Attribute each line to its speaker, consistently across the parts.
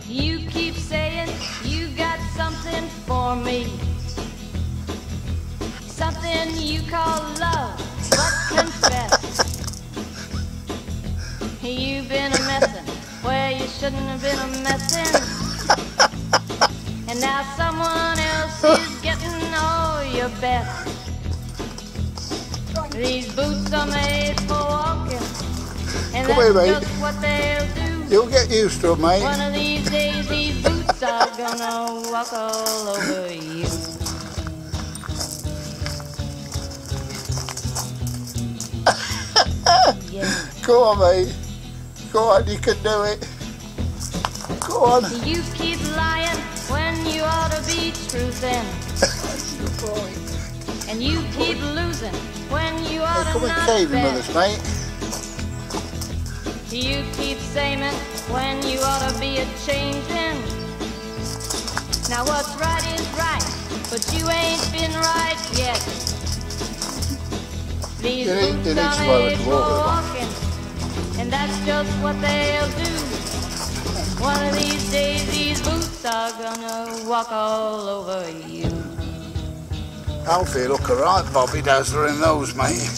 Speaker 1: You keep saying you got something for me, something you call love, but confess you've been a messin' where you shouldn't have been a messin', and now someone else is getting all your best. These boots are made for walking, and
Speaker 2: Come
Speaker 1: that's
Speaker 2: here, mate.
Speaker 1: just what they'll do.
Speaker 2: You'll get used to it, mate.
Speaker 1: One of these days these boots are gonna walk all over you. Yeah.
Speaker 2: Go on, mate. Go on, you can do it. Go on.
Speaker 1: You keep lying when you ought to be truthin', and you keep losing when you ought
Speaker 2: Hey,
Speaker 1: to
Speaker 2: come and
Speaker 1: not
Speaker 2: caving
Speaker 1: bet.
Speaker 2: with us, mate.
Speaker 1: You keep saying when you ought to be a-changin'. Now what's right is right, but you ain't been right yet. These
Speaker 2: You need
Speaker 1: boots are
Speaker 2: slower
Speaker 1: made
Speaker 2: to
Speaker 1: for
Speaker 2: walk
Speaker 1: walking, and that's just what they'll do. One of these days these boots are gonna walk all over you.
Speaker 2: Alfie look alright, Bobby Dazzler in those, mate.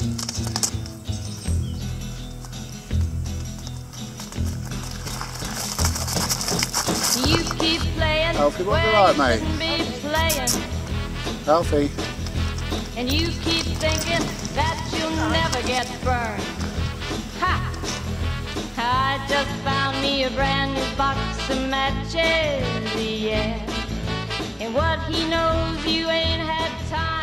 Speaker 1: You keep playing
Speaker 2: Alfie, what
Speaker 1: where
Speaker 2: do you like,
Speaker 1: you
Speaker 2: mate?
Speaker 1: shouldn't be playing,
Speaker 2: Alfie.
Speaker 1: and you keep thinking that you'll never get burned. Ha! I just found me a brand new box of matches, yeah. And what he knows you ain't had time